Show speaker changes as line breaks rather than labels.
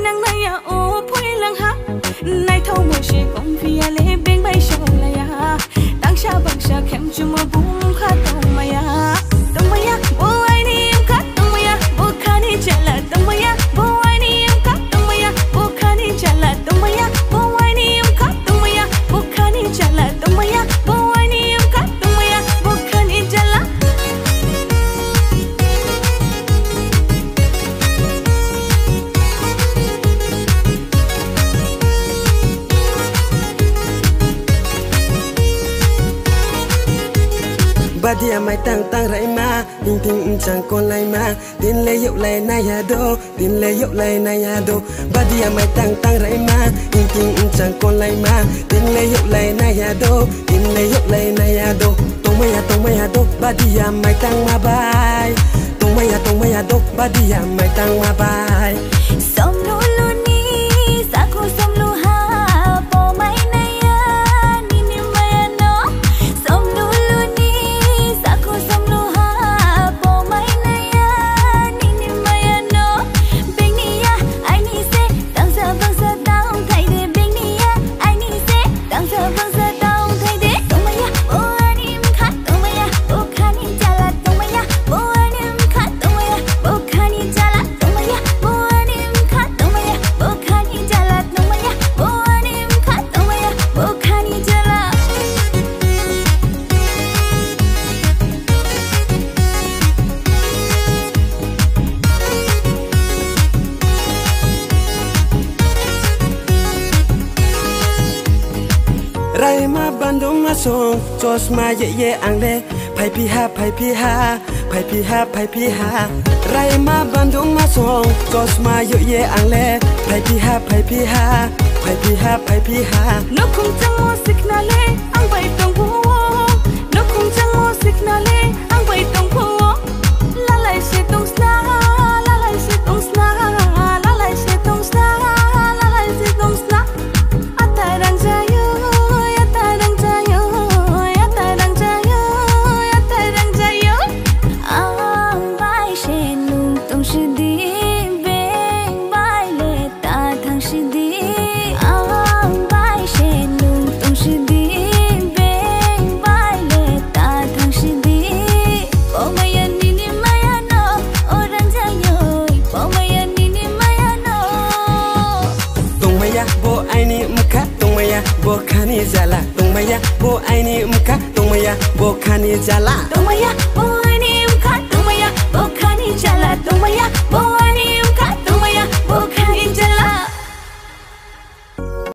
năng này à ô phôi lăng ha này thâu mùa she công phi à lê bên bay sầu lại à tăng sa bằng sa khem chum bung khát tông mày à bố ai đi em khát tông mày à bố khát đi chả là tông mày à bố ai đi em khát tông mày à bố khát đi chả là tông mày à bố ai đi em khát tông mày à bố khát đi chả là tông mày à bố ai đi em khát tông mày à bố khát đi chả là
Badia mai tang tang rai ma ting ting chang con lai ma tin le yuk lai na ya do tin le yuk lai na ya do Badia mai tang tang rai ma ting ting chang con lai ma tin le yuk lai na ya do tin le yuk lai na ya do tong mai ya do Badia mai tang ma bai tong mai ya do Badia mai tang ma bai
som lu lu ni sa ku som lu ha po mai na ya ni ni mai no som lu lu ni sa ku som lu ha po mai na ya ni ni mai no beng ni ya ai ni se tang sa tang thai de beng ni ya ai ni se tang sa tang thai de tong mai ya o ai ni kha tong mai ya o kha ni cha la tong mai ya o ai ni kha tong mai ya o kha ni cha la tong mai ya o ai ni kha tong mai ya o kha ni cha la tong mai ya o ai ni kha tong mai ya o kha ni cha la
Rai ma bandung ma song Jos ma ye ang le Pai pi ha pai pi ha Pai pi ha pai pi ha Rai ma bandung ma song Jos ma ye ang le Pai pi ha pai pi ha Pai pi ha pai pi ha
nó không chẳng mua xích na lê ăn vậy tông phố nó không chẳng mua xích na lê ăn vậy tông phố la lại sẽ tông sna la lại sẽ tông sna la lại sẽ tông sna la lại sẽ tông sna ata đang jayo ata đang jayo ata đang jayo ata đang jayo ang bai she lung tông sư đi bên bai lệ ta thang sư đi ang bai she lung tông sư đi bên bai lệ ta thang sư đi bỏ mày ăn đi ni mày ăn no ô đang jayo bỏ mày ăn đi ni mày ăn no
Tong mai ya bo ai ni mka Tong mai ya bo khani jala Tong mai ya bo ai ni mka Tong mai ya bo khani jala
tông mày ya, bố ai đi em khát tông mày ya, bố khát đi chả là tông mày ya, bố